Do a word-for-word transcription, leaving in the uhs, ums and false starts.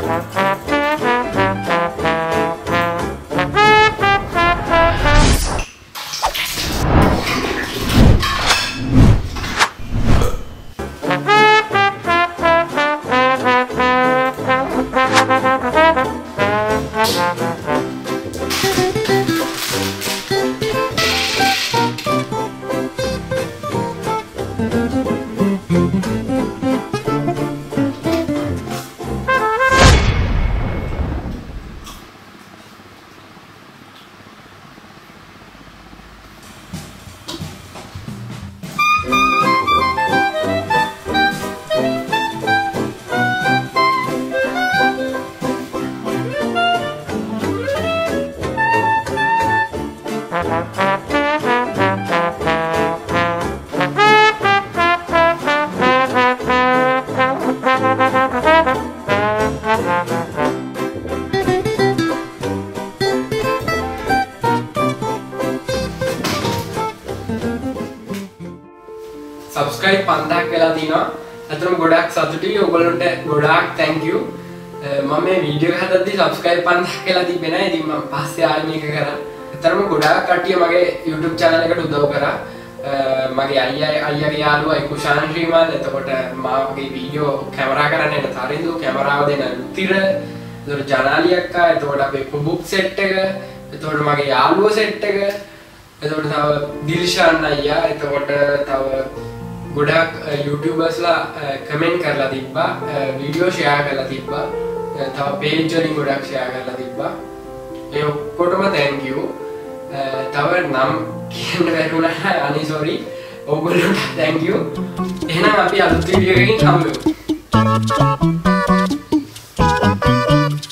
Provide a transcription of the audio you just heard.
subscribe පන්දාක් වෙලා තිනවා. අතරම ගොඩක් සතුටුයි ඔයගොල්ලන්ට ගොඩාක් thank you. මම මේ වීඩියෝ එක හදද්දි subscribe පන්දාක් වෙලා තිබ්බේ නැහැ. ඉතින් මම පස්සේ ආයෙත් මේක කරා. අතරම ගොඩාක් කට්ටිය මගේ YouTube channel එකට උදව් කරා. මගේ අයියා අයියාගේ යාළුවා කුෂාන් ශ්‍රීමාල් එතකොට මාගේ වීඩියෝ කැමරා කරන්නේ තරිඳු කැමරාව දෙන රුතිර එතකොට ජනාලි අක්කා එතකොට අපේ කුබුක් සෙට් එක එතකොට මගේ යාළුවෝ සෙට් එක එතකොට තව දිල්ෂාන් අයියා එතකොට තව ගොඩක් YouTubersලා කමෙන්ට් කරලා තිබ්බා වීඩියෝ ෂෙයා කරලා තිබ්බා තව page වලින් ගොඩක් ෂෙයා කරලා තිබ්බා ඒ ඔක්කොටම thank you තව නම් කියන්න බැරි වුණා අනේ sorry ඔයගොල්ලන්ට thank you එහෙනම් අපි අලුත් වීඩියෝ එකකින් හම්බෙමු